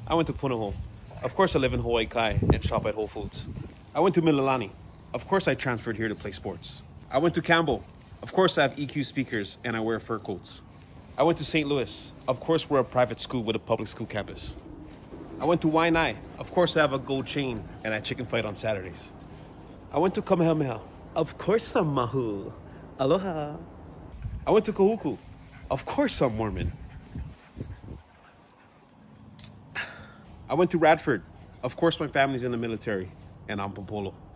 I went to Punahou. Of course I live in Hawaii Kai and shop at Whole Foods. I went to Mililani. Of course I transferred here to play sports. I went to Campbell. Of course I have EQ speakers and I wear fur coats. I went to St. Louis. Of course we're a private school with a public school campus. I went to Waianae. Of course I have a gold chain and I chicken fight on Saturdays. I went to Kamehameha. Of course I'm Mahu. Aloha. I went to Kahuku. Of course I'm Mormon. I went to Radford. Of course my family's in the military and I'm Popolo.